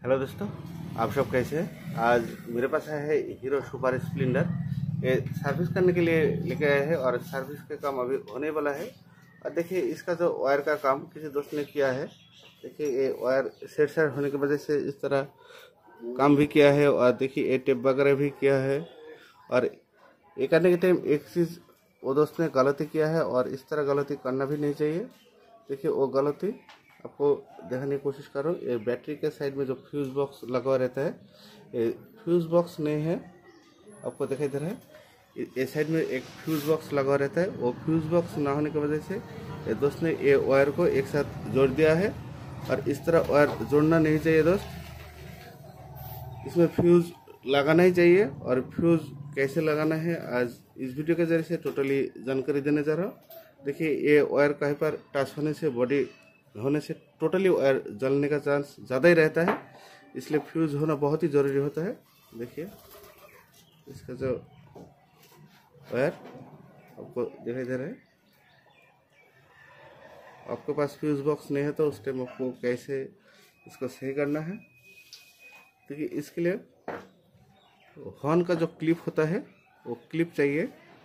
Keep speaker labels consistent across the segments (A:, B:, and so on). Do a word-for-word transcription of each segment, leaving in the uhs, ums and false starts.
A: Hello दोस्तों, आप सब कैसे हैं। आज मेरे पास है हीरो सुपर स्प्लेंडर। ये सर्विस करने के लिए लेके आए हैं और सर्विस का काम अभी होने वाला है। और देखिए इसका जो वायर का काम किसी दोस्त ने किया है। देखिए ये वायर सेट सेट होने की वजह से इस तरह काम भी किया है। और देखिए ये टेप वगैरह भी किया है। और ये करने के टाइम एक चीज़ वो दोस्त ने गलती किया है और इस तरह गलती करना भी नहीं चाहिए। देखिए वो गलती आपको देखने की कोशिश करो। ये बैटरी के साइड में जो फ्यूज बॉक्स लगा रहता है, ये फ्यूज बॉक्स नहीं है, आपको दिखाई दे रहा है। ये साइड में एक फ्यूज बॉक्स लगा रहता है। वो फ्यूज बॉक्स ना होने की वजह से ये दोस्त ने ये वायर को एक साथ जोड़ दिया है। और इस तरह वायर जोड़ना नहीं चाहिए दोस्त, इसमें फ्यूज लगाना ही चाहिए। और फ्यूज कैसे लगाना है आज इस वीडियो के जरिए से टोटली जानकारी देने जा रहा हूँ। देखिए ये वायर कहीं पर टच होने से, बॉडी होने से टोटली वायर जलने का चांस ज़्यादा ही रहता है, इसलिए फ्यूज होना बहुत ही ज़रूरी होता है। देखिए इसका जो वायर आपको दिखाई दे रहा है। आपके पास फ्यूज बॉक्स नहीं है तो उस टाइम आपको कैसे इसको सही करना है। देखिए इसके लिए हॉर्न का जो क्लिप होता है वो क्लिप चाहिए।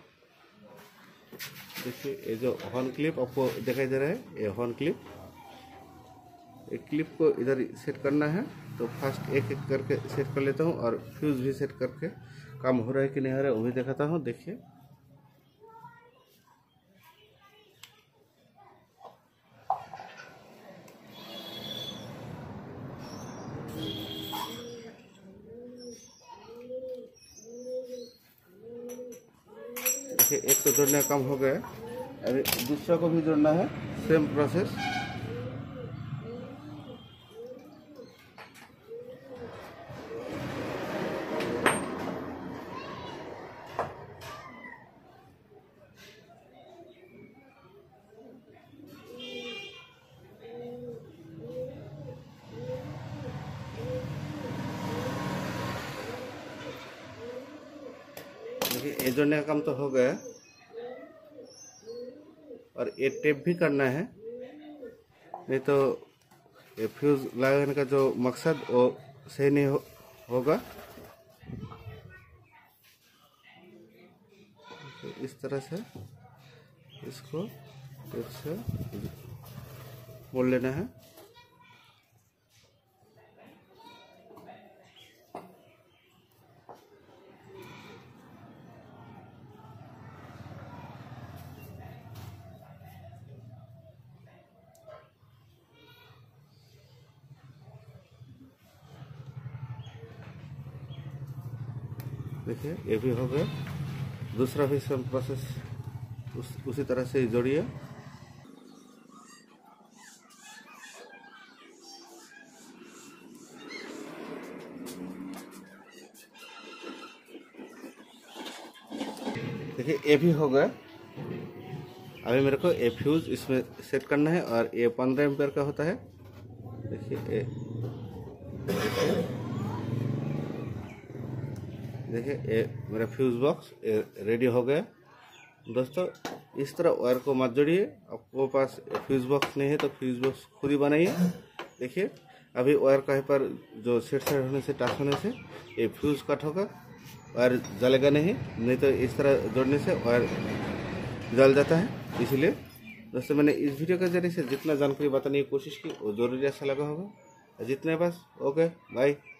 A: देखिए ये जो हॉर्न क्लिप आपको दिखाई दे रहा है, ये हॉर्न क्लिप, एक क्लिप को इधर सेट करना है। तो फर्स्ट एक एक करके सेट कर लेता हूँ और फ्यूज भी सेट करके काम हो रहा है कि नहीं हो रहा है वो भी दिखाता हूँ। देखिए देखिए एक तो जोड़ने का काम हो गया, अभी दूसरा को भी जोड़ना है, सेम प्रोसेस। देखिए ये जोड़ने का काम तो हो गया और ये टेप भी करना है, नहीं तो ये फ्यूज लगाने का जो मकसद वो सही नहीं हो, होगा। तो इस तरह से इसको टेप से मोड़ लेना है। देखिए ये भी हो गया, दूसरा भी सेम प्रोसेस उस, उसी तरह से जोड़िए। देखिए ये भी हो गया। अभी मेरे को ये फ्यूज इसमें सेट करना है और ये पंद्रह एम्पेयर का होता है। देखिए ये देखिए ये मेरा फ्यूज बॉक्स रेडी हो गया। दोस्तों इस तरह वायर को मत जोड़िए, आपको पास फ्यूज बॉक्स नहीं है तो फ्यूज बॉक्स खुद ही बनाइए। देखिए अभी वायर कहीं पर जो सेट सेट होने से, टच होने से ये फ्यूज कट होगा, वायर जलेगा नहीं। नहीं तो इस तरह जोड़ने से वायर जल जाता है। इसलिए दोस्तों मैंने इस वीडियो के जरिए से जितना जानकारी बताने की कोशिश की वो जरूरी ऐसा लगा होगा। जितने बस ओके बाय।